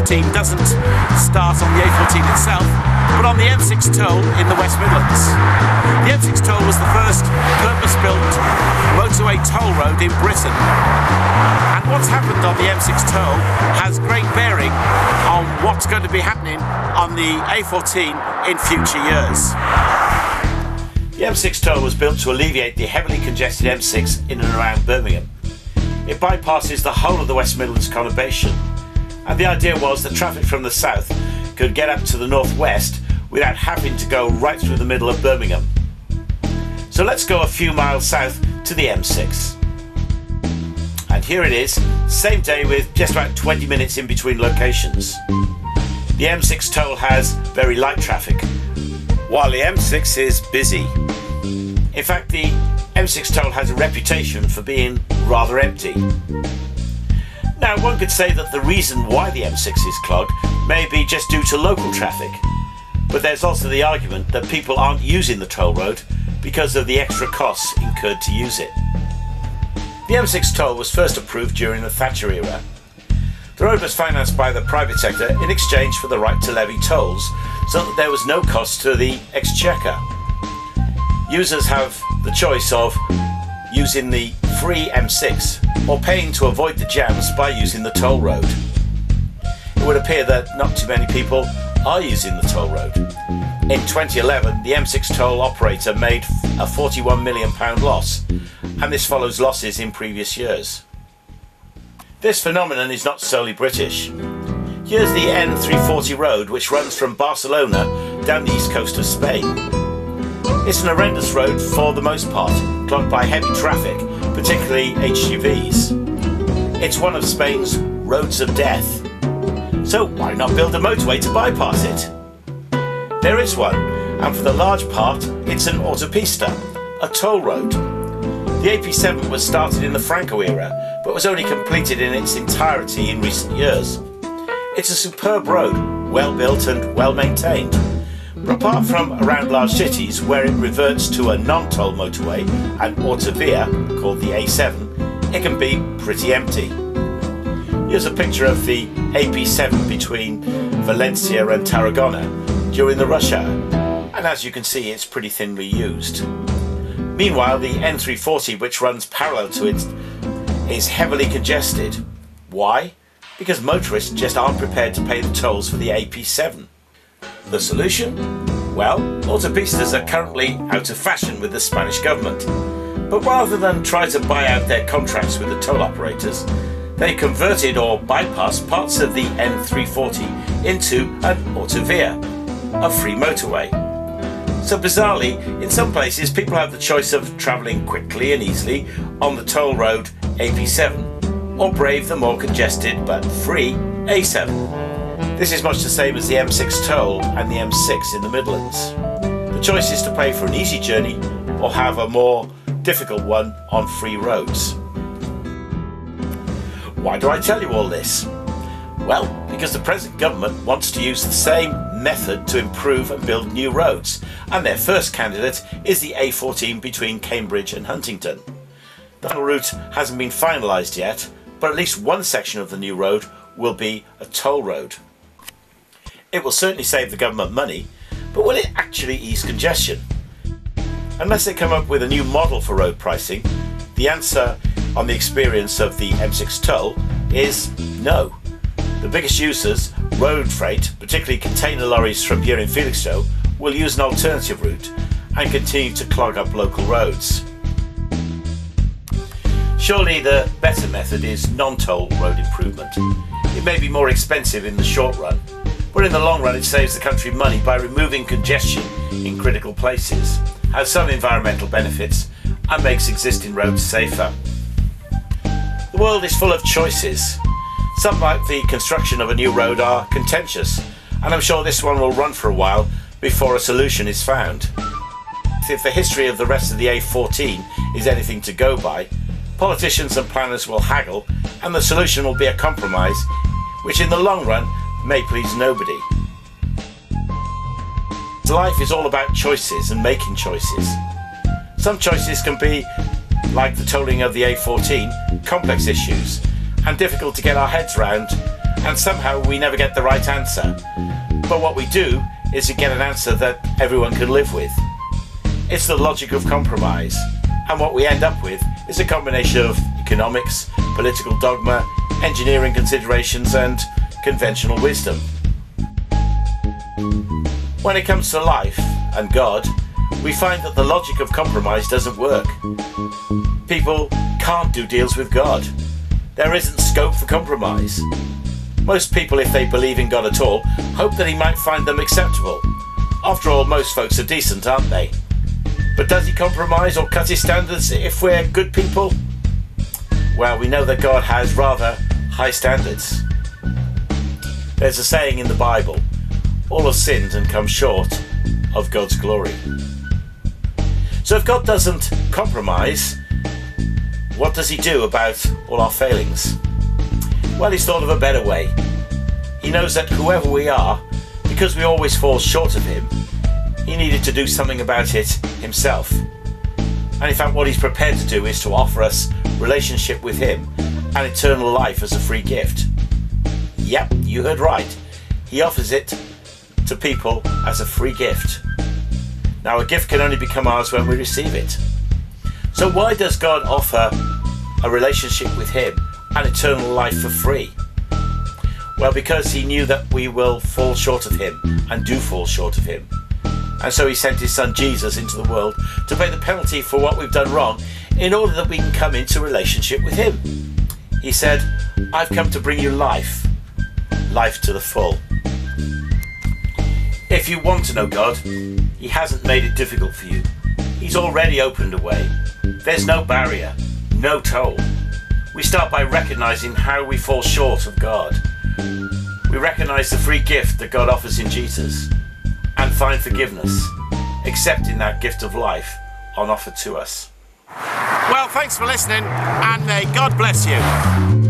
A14 doesn't start on the A14 itself, but on the M6 toll in the West Midlands. The M6 toll was the first purpose-built motorway toll road in Britain. And what's happened on the M6 toll has great bearing on what's going to be happening on the A14 in future years. The M6 toll was built to alleviate the heavily congested M6 in and around Birmingham. It bypasses the whole of the West Midlands conurbation, and the idea was that traffic from the south could get up to the northwest without having to go right through the middle of Birmingham. So let's go a few miles south to the M6. And here it is, same day with just about 20 minutes in between locations. The M6 toll has very light traffic, while the M6 is busy. In fact, the M6 toll has a reputation for being rather empty. Now, one could say that the reason why the M6 is clogged may be just due to local traffic, but there's also the argument that people aren't using the toll road because of the extra costs incurred to use it. The M6 toll was first approved during the Thatcher era. The road was financed by the private sector in exchange for the right to levy tolls, so that there was no cost to the exchequer. Users have the choice of using the free M6 or paying to avoid the jams by using the toll road. It would appear that not too many people are using the toll road. In 2011, the M6 toll operator made a £41 million loss, and this follows losses in previous years. This phenomenon is not solely British. Here's the N340 road, which runs from Barcelona down the east coast of Spain. It's an horrendous road for the most part, clogged by heavy traffic, particularly HGVs. It's one of Spain's roads of death. So why not build a motorway to bypass it? There is one, and for the large part, it's an autopista, a toll road. The AP7 was started in the Franco era, but was only completed in its entirety in recent years. It's a superb road, well built and well maintained. But apart from around large cities where it reverts to a non-toll motorway, an autovia called the A7, it can be pretty empty. Here's a picture of the AP7 between Valencia and Tarragona during the rush hour, and as you can see, it's pretty thinly used. Meanwhile, the N340, which runs parallel to it, is heavily congested. Why? Because motorists just aren't prepared to pay the tolls for the AP7. The solution? Well, autopistas are currently out of fashion with the Spanish government. But rather than try to buy out their contracts with the toll operators, they converted or bypassed parts of the N340 into an autovia, a free motorway. So bizarrely, in some places people have the choice of travelling quickly and easily on the toll road AP7, or brave the more congested but free A7. This is much the same as the M6 toll and the M6 in the Midlands. The choice is to pay for an easy journey or have a more difficult one on free roads. Why do I tell you all this? Well, because the present government wants to use the same method to improve and build new roads, and their first candidate is the A14 between Cambridge and Huntingdon. The final route hasn't been finalised yet, but at least one section of the new road will be a toll road. It will certainly save the government money, but will it actually ease congestion? Unless they come up with a new model for road pricing, the answer on the experience of the M6 toll is no. The biggest users, road freight, particularly container lorries from here in Felixstowe, will use an alternative route and continue to clog up local roads. Surely the better method is non-toll road improvement. It may be more expensive in the short run, but in the long run it saves the country money by removing congestion in critical places, has some environmental benefits, and makes existing roads safer. The world is full of choices. Some, like the construction of a new road, are contentious, and I'm sure this one will run for a while before a solution is found. If the history of the rest of the A14 is anything to go by, politicians and planners will haggle, and the solution will be a compromise, which in the long run may please nobody. Life is all about choices and making choices. Some choices can be, like the tolling of the A14, complex issues and difficult to get our heads round, and somehow we never get the right answer. But what we do is to get an answer that everyone can live with. It's the logic of compromise, and what we end up with is a combination of economics, political dogma, engineering considerations and conventional wisdom. When it comes to life and God, we find that the logic of compromise doesn't work. People can't do deals with God. There isn't scope for compromise. Most people, if they believe in God at all, hope that he might find them acceptable. After all, most folks are decent, aren't they? But does he compromise or cut his standards if we're good people? Well, we know that God has rather high standards. There's a saying in the Bible, all have sinned and come short of God's glory. So if God doesn't compromise, what does he do about all our failings? Well, he's thought of a better way. He knows that whoever we are, because we always fall short of him, he needed to do something about it himself. And in fact, what he's prepared to do is to offer us relationship with him and eternal life as a free gift. Yep, you heard right. He offers it to people as a free gift. Now, a gift can only become ours when we receive it. So why does God offer a relationship with him and eternal life for free? Well, because he knew that we will fall short of him and do fall short of him. And so he sent his son Jesus into the world to pay the penalty for what we've done wrong in order that we can come into relationship with him. He said, I've come to bring you life, life to the full. If you want to know God, he hasn't made it difficult for you. He's already opened a way. There's no barrier, no toll. We start by recognizing how we fall short of God. We recognize the free gift that God offers in Jesus and find forgiveness, accepting that gift of life on offer to us. Well, thanks for listening, and may God bless you.